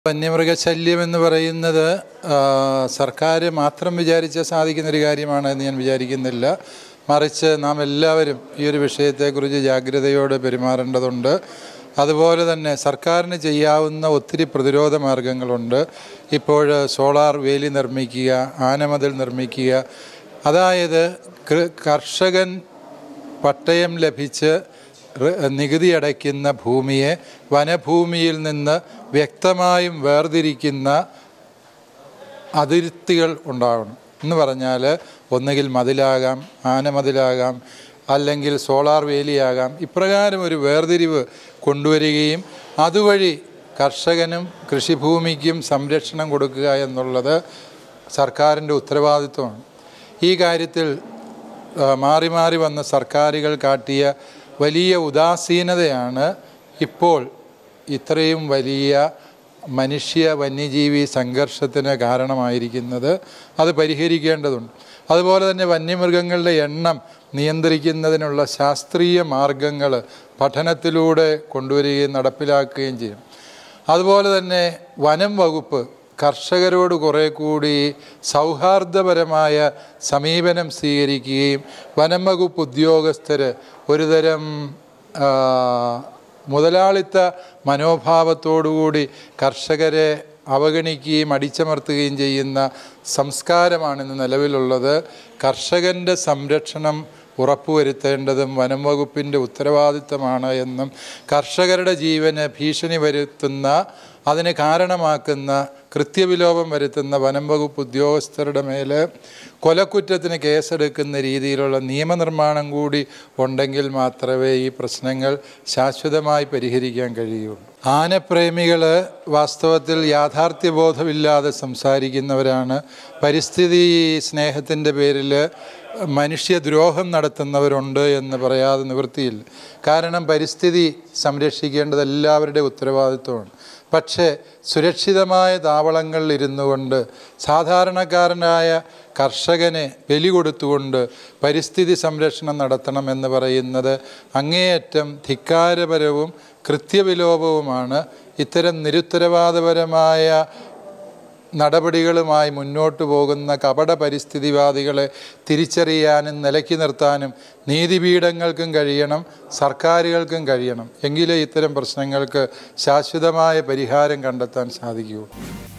വന്യമൃഗശല്യം എന്ന് പറയുന്നത് സർക്കാർ മാത്രം വിചാരിച്ചാൽ സാധിക്കുന്നൊരു കാര്യമാണെന്ന് ഞാൻ വിചാരിക്കുന്നില്ല. മറിച്ച് നാം എല്ലാവരും ഈ ഒരു വിഷയത്തെക്കുറിച്ച് ജാഗ്രതയോടെ പെരുമാറേണ്ടതുണ്ട്. അതുപോലെ തന്നെ സർക്കാരിന് ചെയ്യാവുന്ന ഒത്തിരി പ്രതിരോധ മാർഗങ്ങളുണ്ട്. ഇപ്പോൾ സോളാർ വേലി നിർമ്മിക്കുക, ആനമതിൽ നിർമ്മിക്കുക, അതായത് കർഷകൻ പട്ടയം ലഭിച്ച് നികുതി അടയ്ക്കുന്ന ഭൂമിയെ വനഭൂമിയിൽ നിന്ന് വ്യക്തമായും വേർതിരിക്കുന്ന അതിർത്തികൾ ഉണ്ടാവണം. എന്ന് പറഞ്ഞാൽ ഒന്നുകിൽ മതിലാകാം, ആനമതിലാകാം, അല്ലെങ്കിൽ സോളാർ വേലിയാകാം. ഇപ്രകാരം ഒരു വേർതിരിവ് കൊണ്ടുവരികയും അതുവഴി കർഷകനും കൃഷിഭൂമിക്കും സംരക്ഷണം കൊടുക്കുക എന്നുള്ളത് സർക്കാരിൻ്റെ ഉത്തരവാദിത്വമാണ്. ഈ കാര്യത്തിൽ മാറി മാറി വന്ന സർക്കാരുകൾ കാട്ടിയ വലിയ ഉദാസീനതയാണ് ഇപ്പോൾ ഇത്രയും വലിയ മനുഷ്യ വന്യജീവി സംഘർഷത്തിന് കാരണമായിരിക്കുന്നത്. അത് പരിഹരിക്കേണ്ടതുണ്ട്. അതുപോലെ തന്നെ വന്യമൃഗങ്ങളുടെ എണ്ണം നിയന്ത്രിക്കുന്നതിനുള്ള ശാസ്ത്രീയ മാർഗങ്ങൾ പഠനത്തിലൂടെ കൊണ്ടുവരികയും നടപ്പിലാക്കുകയും ചെയ്യും. അതുപോലെ തന്നെ വനം വകുപ്പ് കർഷകരോട് കുറേ കൂടി സൗഹാർദ്ദപരമായ സമീപനം സ്വീകരിക്കുകയും വനം വകുപ്പ് ഉദ്യോഗസ്ഥർ ഒരുതരം മുതലാളിത്ത മനോഭാവത്തോടുകൂടി കർഷകരെ അവഗണിക്കുകയും അടിച്ചമർത്തുകയും ചെയ്യുന്ന സംസ്കാരമാണിന്ന് നിലവിലുള്ളത്. കർഷകൻ്റെ സംരക്ഷണം ഉറപ്പുവരുത്തേണ്ടതും വനം വകുപ്പിൻ്റെ ഉത്തരവാദിത്തമാണ് എന്നും കർഷകരുടെ ജീവന് ഭീഷണി വരുത്തുന്ന, അതിന് കാരണമാക്കുന്ന, കൃത്യവിലോപം വരുത്തുന്ന വനം വകുപ്പ് ഉദ്യോഗസ്ഥരുടെ മേൽ കൊലക്കുറ്റത്തിന് കേസെടുക്കുന്ന രീതിയിലുള്ള നിയമനിർമ്മാണം കൂടി ഉണ്ടെങ്കിൽ മാത്രമേ ഈ പ്രശ്നങ്ങൾ ശാശ്വതമായി പരിഹരിക്കാൻ കഴിയുള്ളൂ. ആനപ്രേമികൾ വാസ്തവത്തിൽ യാഥാർത്ഥ്യബോധമില്ലാതെ സംസാരിക്കുന്നവരാണ്. പരിസ്ഥിതി സ്നേഹത്തിൻ്റെ പേരിൽ മനുഷ്യദ്രോഹം നടത്തുന്നവരുണ്ട് എന്ന് പറയാതെ നിവൃത്തിയില്ല. കാരണം പരിസ്ഥിതി സംരക്ഷിക്കേണ്ടത് എല്ലാവരുടെയും ഉത്തരവാദിത്വമാണ്. പക്ഷേ സുരക്ഷിതമായ താവളങ്ങളിൽ ഇരുന്നു കൊണ്ട് സാധാരണക്കാരനായ കർഷകനെ ബലി കൊടുത്തുകൊണ്ട് പരിസ്ഥിതി സംരക്ഷണം നടത്തണമെന്ന് പറയുന്നത് അങ്ങേയറ്റം ധിക്കാരപരവും കൃത്യവിലോപവുമാണ്. ഇത്തരം നിരുത്തരവാദപരമായ നടപടികളുമായി മുന്നോട്ട് പോകുന്ന കപട പരിസ്ഥിതിവാദികളെ തിരിച്ചറിയാനും നിലയ്ക്ക് നിർത്താനും നീതിപീഠങ്ങൾക്കും കഴിയണം, സർക്കാരുകൾക്കും കഴിയണം. എങ്കിലേ ഇത്തരം പ്രശ്നങ്ങൾക്ക് ശാശ്വതമായ പരിഹാരം കണ്ടെത്താൻ സാധിക്കുകയുള്ളൂ.